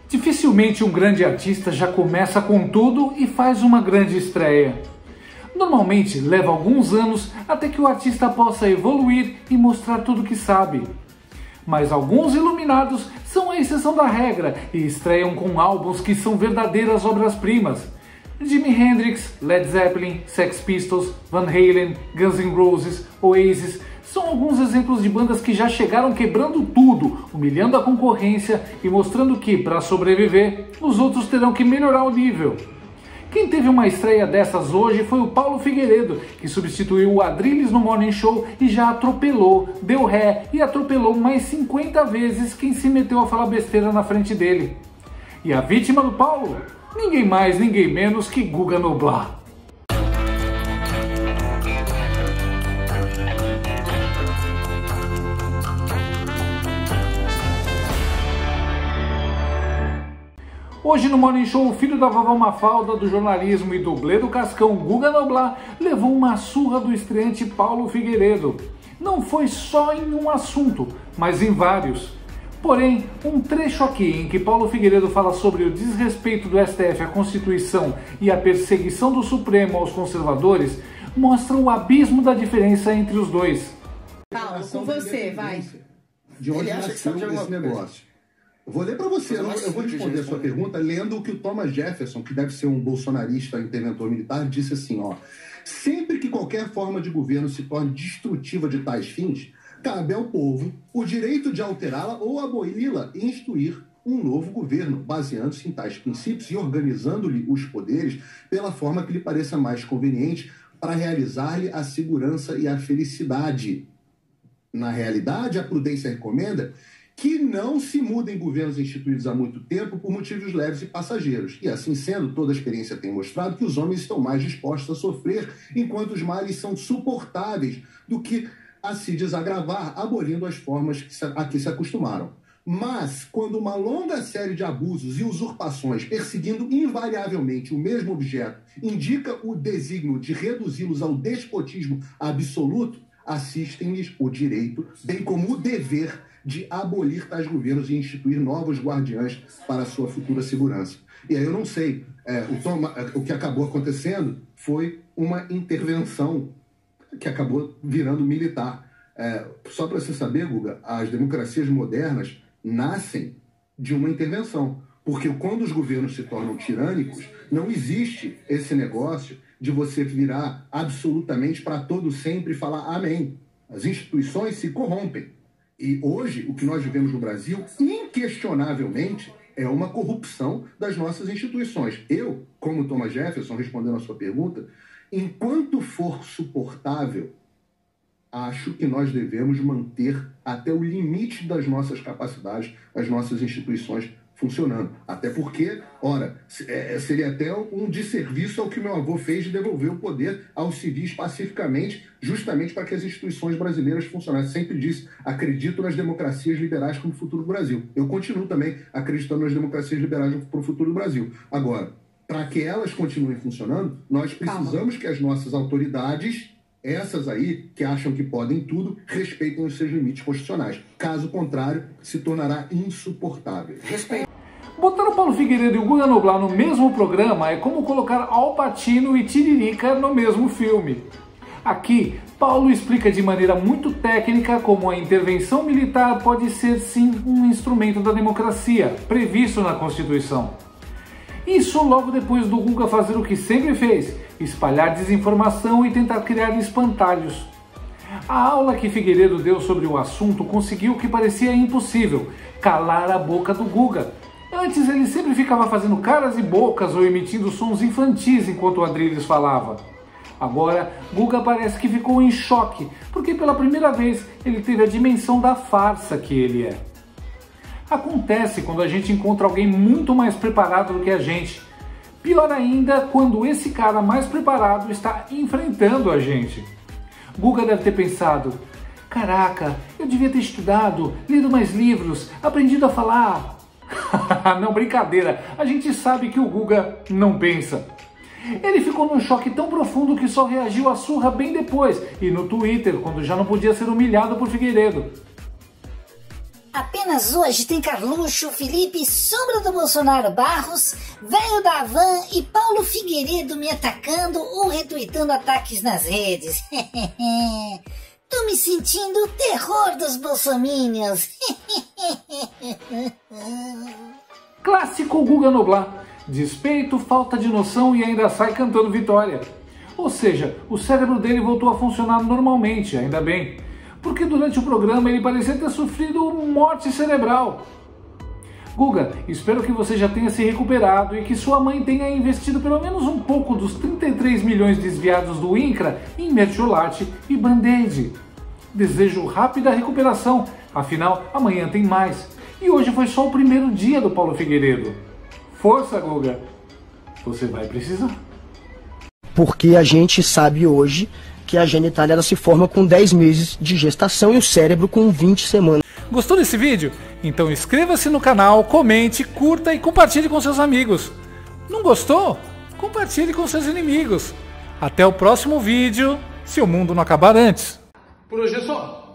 Dificilmente um grande artista já começa com tudo e faz uma grande estreia. Normalmente leva alguns anos até que o artista possa evoluir e mostrar tudo que sabe. Mas alguns iluminados são a exceção da regra e estreiam com álbuns que são verdadeiras obras-primas. Jimi Hendrix, Led Zeppelin, Sex Pistols, Van Halen, Guns N' Roses, Oasis são alguns exemplos de bandas que já chegaram quebrando tudo, humilhando a concorrência e mostrando que, para sobreviver, os outros terão que melhorar o nível. Quem teve uma estreia dessas hoje foi o Paulo Figueiredo, que substituiu o Adrilles no Morning Show e já atropelou, deu ré e atropelou mais 50 vezes quem se meteu a falar besteira na frente dele. E a vítima do Paulo? Ninguém mais, ninguém menos que Guga Noblat. Hoje no Morning Show, o filho da vovó Mafalda, do jornalismo e dublê do Cascão, Guga Noblat, levou uma surra do estreante Paulo Figueiredo. Não foi só em um assunto, mas em vários. Porém, um trecho aqui em que Paulo Figueiredo fala sobre o desrespeito do STF à Constituição e a perseguição do Supremo aos conservadores mostra o abismo da diferença entre os dois. Paulo, com você, vai. De onde nasceu esse negócio? Eu vou ler para você, eu vou responder a sua pergunta lendo o que o Thomas Jefferson, que deve ser um bolsonarista interventor militar, disse assim, ó: sempre que qualquer forma de governo se torne destrutiva de tais fins, cabe ao povo o direito de alterá-la ou aboli-la e instituir um novo governo, baseando-se em tais princípios e organizando-lhe os poderes pela forma que lhe pareça mais conveniente para realizar-lhe a segurança e a felicidade. Na realidade, a prudência recomenda que não se mudem governos instituídos há muito tempo por motivos leves e passageiros. E assim sendo, toda a experiência tem mostrado que os homens estão mais dispostos a sofrer enquanto os males são suportáveis do que a se desagravar, abolindo as formas a que se acostumaram. Mas, quando uma longa série de abusos e usurpações, perseguindo invariavelmente o mesmo objeto, indica o desígnio de reduzi-los ao despotismo absoluto, assistem-lhes o direito, bem como o dever de abolir tais governos e instituir novos guardiães para a sua futura segurança. E aí eu não sei, o que acabou acontecendo foi uma intervenção que acabou virando militar. Só para você saber, Guga, as democracias modernas nascem de uma intervenção. Porque quando os governos se tornam tirânicos, não existe esse negócio de você virar absolutamente para todo sempre e falar amém. As instituições se corrompem. E hoje, o que nós vivemos no Brasil, inquestionavelmente, é uma corrupção das nossas instituições. Eu, como Thomas Jefferson, respondendo a sua pergunta, enquanto for suportável, acho que nós devemos manter até o limite das nossas capacidades, as nossas instituições funcionando. Até porque, ora, seria até um desserviço ao que meu avô fez de devolver o poder aos civis pacificamente, justamente para que as instituições brasileiras funcionassem. Sempre disse, acredito nas democracias liberais como futuro do Brasil. Eu continuo também acreditando nas democracias liberais para o futuro do Brasil. Agora, para que elas continuem funcionando, nós precisamos que as nossas autoridades, essas aí que acham que podem tudo, respeitem os seus limites constitucionais. Caso contrário, se tornará insuportável. Botar o Paulo Figueiredo e o Guga Noblat no mesmo programa é como colocar Al Pacino e Tiririca no mesmo filme. Aqui, Paulo explica de maneira muito técnica como a intervenção militar pode ser sim um instrumento da democracia, previsto na Constituição. Isso logo depois do Guga fazer o que sempre fez, espalhar desinformação e tentar criar espantalhos. A aula que Figueiredo deu sobre o assunto conseguiu o que parecia impossível, calar a boca do Guga. Antes ele sempre ficava fazendo caras e bocas ou emitindo sons infantis enquanto o Adrilles falava. Agora, Guga parece que ficou em choque, porque pela primeira vez ele teve a dimensão da farsa que ele é. Acontece quando a gente encontra alguém muito mais preparado do que a gente. Pior ainda quando esse cara mais preparado está enfrentando a gente. Guga deve ter pensado: caraca, eu devia ter estudado, lido mais livros, aprendido a falar. Não, brincadeira, a gente sabe que o Guga não pensa. Ele ficou num choque tão profundo que só reagiu à surra bem depois, e no Twitter, quando já não podia ser humilhado por Figueiredo. Apenas hoje tem Carluxo, Felipe, Sombra do Bolsonaro Barros, Velho da Van e Paulo Figueiredo me atacando ou retuitando ataques nas redes. Tô me sentindo o terror dos bolsominions. Clássico Guga Noblar. Despeito, falta de noção e ainda sai cantando vitória. Ou seja, o cérebro dele voltou a funcionar normalmente, ainda bem. Porque durante o programa ele parecia ter sofrido morte cerebral. Guga, espero que você já tenha se recuperado e que sua mãe tenha investido pelo menos um pouco dos 33 milhões desviados do INCRA em mertiolate e band-aid. Desejo rápida recuperação, afinal amanhã tem mais. E hoje foi só o primeiro dia do Paulo Figueiredo. Força, Guga, você vai precisar. Porque a gente sabe hoje que a genitália ela se forma com 10 meses de gestação e o cérebro com 20 semanas. Gostou desse vídeo? Então inscreva-se no canal, comente, curta e compartilhe com seus amigos. Não gostou? Compartilhe com seus inimigos. Até o próximo vídeo, se o mundo não acabar antes. Por hoje é só.